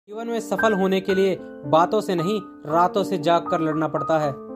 जीवन में सफल होने के लिए बातों से नहीं, रातों से जाग कर लड़ना पड़ता है।